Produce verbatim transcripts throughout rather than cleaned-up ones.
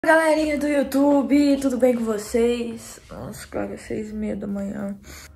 Galerinha do YouTube, tudo bem com vocês? Nossa, cara, seis e meia da manhã.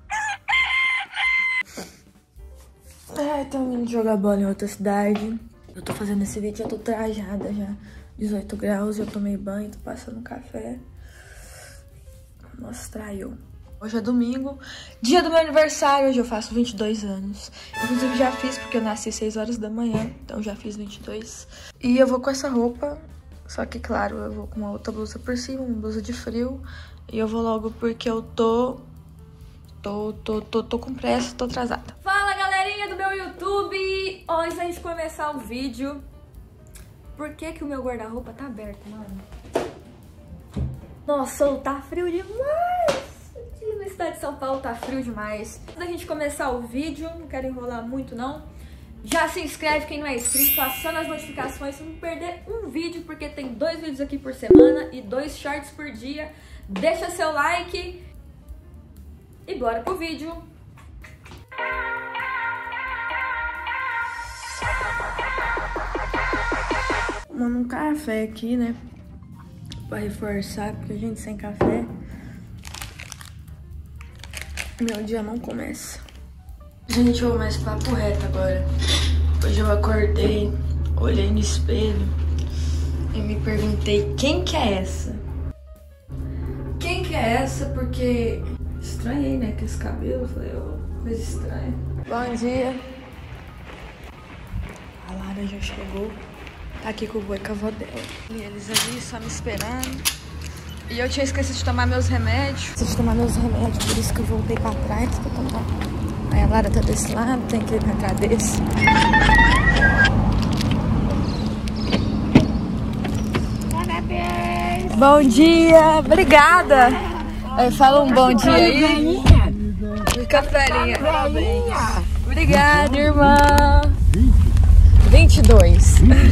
Ai, tô indo jogar bola em outra cidade. Eu tô fazendo esse vídeo, já tô trajada já. dezoito graus, eu tomei banho, tô passando um café. Vou mostrar eu. Hoje é domingo, dia do meu aniversário, hoje eu faço vinte e dois anos. Inclusive já fiz, porque eu nasci seis horas da manhã, então já fiz vinte e dois. E eu vou com essa roupa. Só que, claro, eu vou com uma outra blusa por cima, uma blusa de frio. E eu vou logo porque eu tô... Tô, tô, tô, tô com pressa, tô atrasada. Fala, galerinha do meu YouTube! Antes da gente começar o vídeo... Por que que o meu guarda-roupa tá aberto, mano? Nossa, tá frio demais! Aqui na cidade de São Paulo tá frio demais. Antes da gente começar o vídeo, não quero enrolar muito, não. Já se inscreve quem não é inscrito, aciona as notificações pra não perder um vídeo, porque tem dois vídeos aqui por semana e dois shorts por dia. Deixa seu like e bora pro vídeo. Tomando um café aqui, né? Pra reforçar, porque a gente sem café, meu dia não começa. Gente, eu vou mais papo reto agora. Hoje eu acordei, olhei no espelho e me perguntei, quem que é essa? Quem que é essa? Porque estranhei, né, com esse cabelo. Falei, oh, coisa estranha. Bom dia. A Lara já chegou. Tá aqui com o vô e com a avó dela. E eles ali só me esperando. E eu tinha esquecido de tomar meus remédios. Esqueci de tomar meus remédios, por isso que eu voltei pra trás pra tomar. Aí a Lara tá desse lado, tem que ir pra cá desse. Parabéns! Bom dia! Obrigada! Aí, fala um bom dia aí. Fica velhinha. Obrigada, irmã! vinte e dois.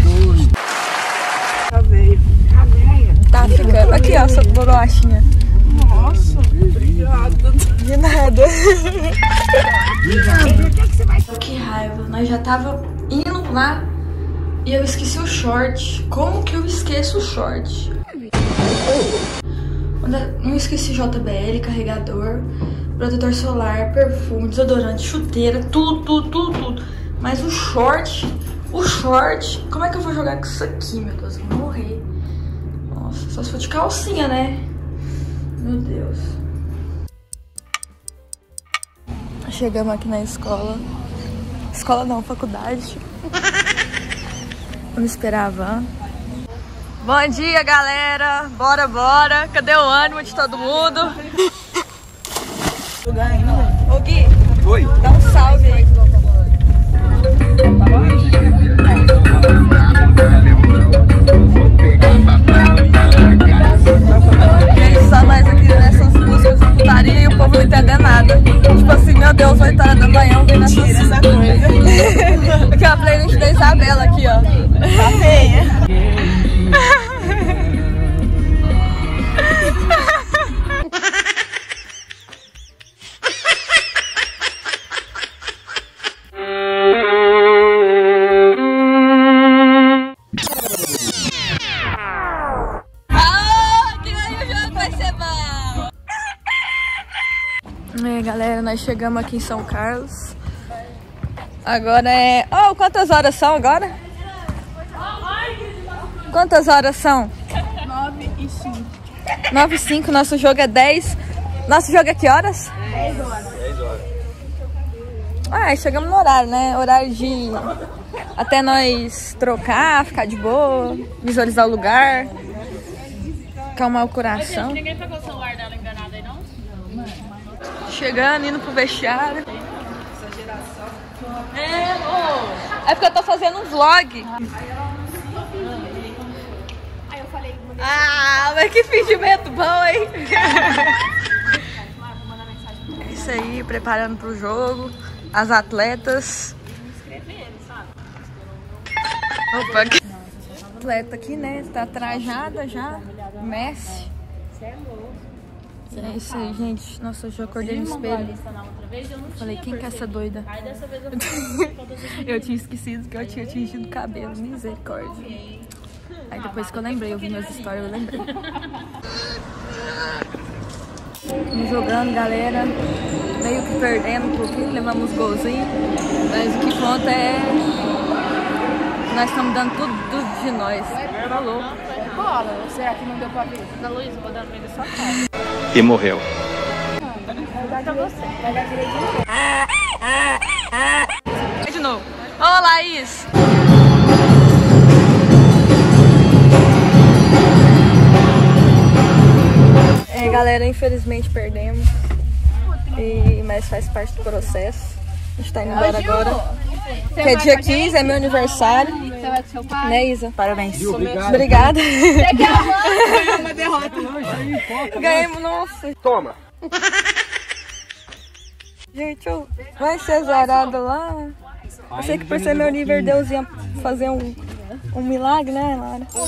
Tá veio. Tá ficando. Aqui, ó, sua bolachinha. Nossa, obrigada. De nada. Que raiva. Nós já tava indo lá e eu esqueci o short. Como que eu esqueço o short? Eu esqueci J B L, carregador, protetor solar, perfume, desodorante, chuteira, tudo, tudo, tudo, tudo. Mas o short, o short, como é que eu vou jogar com isso aqui, meu Deus? Eu vou morrer. Nossa, só se for de calcinha, né? Meu Deus. Chegamos aqui na escola. Escola não, faculdade. Vamos esperar a van. Bom dia, galera. Bora, bora. Cadê o ânimo de todo mundo? Ô, Gui. Oi. Dá um salve aí. E só nós aqui nessas músicas de putaria e o povo não entender nada. Tipo assim, meu Deus, oito horas da manhã eu vim nessa essa coisa. Aqui, ó, a playlist da Isabela aqui, ó. Tá feia. É, galera, nós chegamos aqui em São Carlos. Agora é... Oh, quantas horas são agora? Quantas horas são? nove e cinco. nove e cinco, nosso jogo é dez. Nosso jogo é que horas? dez horas. dez horas. Ah, chegamos no horário, né? Horário de... Até nós trocar, ficar de boa, visualizar o lugar, calmar o coração. Ninguém pegou o celular dela enganada aí, não? Chegando, indo pro vestiário. Essa geração. É, oh. É porque eu tô fazendo um vlog. Aí eu falei, Ah, mas que fingimento bom, hein? É isso aí, preparando pro jogo. As atletas. Opa, que... atleta aqui, né? Tá trajada já. Messi. É isso aí, gente. Nossa, eu já acordei no espelho. Falei, quem que é essa doida? Aí dessa vez eu Eu tinha esquecido que eu tinha tingido o cabelo. Misericórdia. Aí depois que eu lembrei, eu vi minhas histórias, eu lembrei. Estamos jogando, galera. Meio que perdendo um pouquinho, levamos golzinho. Mas o que conta é que nós estamos dando tudo, tudo de nós. Tá louco. Bola, ou será que não deu pra ver? Da Luísa, vou dar no meio da sua cara. E morreu. Vai dar pra você. Vai dar direitinho. De novo. Ô, Laís! É, galera, infelizmente perdemos. E, mas faz parte do processo. A gente tá indo embora agora. Que é dia quinze, é meu aniversário. Você vai com seu pai? Né, Isa? Parabéns. Obrigada. Você quer a Uma derrota. Ganhamos, nossa. Toma. Gente, eu... vai ser zarado lá. Eu sei que por ser meu nível, Deus ia fazer um, um milagre, né, Lara? Só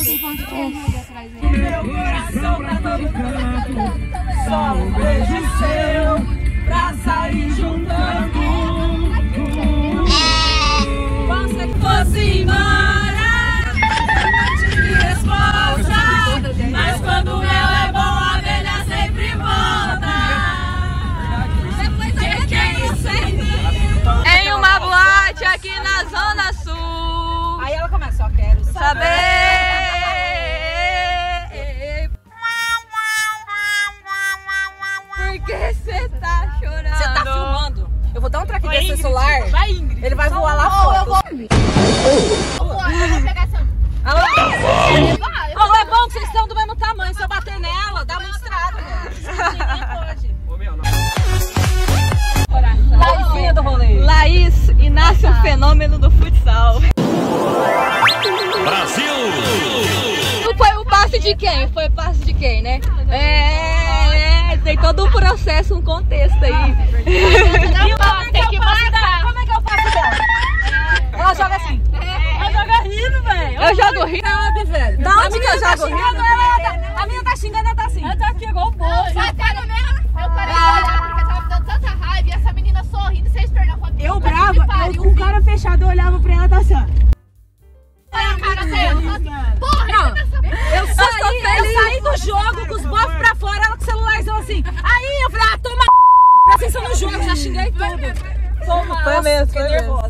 um beijo seu pra sair juntando. Você que fosse embora, te resposta. Mas quando o mel é bom, a abelha sempre volta. Que quem sente Em uma boate aqui na Zona Sul. Aí ela começa, só quero saber. Saber. Por que você tá chorando? Você tá filmando? Eu vou dar um traque desse celular. Vai, Ingrid. Ele vai voar lá fora. Eu vou pegar seu... Alô? Vai, eu Alô, é bom que vocês são do mesmo tamanho. Se eu bater nela, dá muito estrago, velho. Ninguém pode. Laizinha do rolê. Laís e nasce um fenômeno do futsal. Brasil! Não foi o passe de quem? Foi o passe de quem, né? É, é, tem todo um processo, um contexto aí. Tem que marcar. Como é que eu faço dela? Ela joga assim. Ela joga rindo, velho. Eu jogo rindo, velho. Da onde que eu jogo rindo? A minha tá xingando, ela tá assim. Ela tá aqui igual o bolso. já tá no mesmo. Eu parei de olhar porque tava me dando tanta raiva e essa menina sorrindo, vocês perderam a foto. Eu brava, eu, com o cara fechado, eu olhava pra ela e tá assim, ó. Olha a cara dela. Porra, Eu saí, eu saí do jogo com os bofs pra fora, ela com o celularzão assim. Aí eu falei, ah, toma presta atenção no jogo, já xinguei tudo. Toma, Foi mesmo, foi mesmo.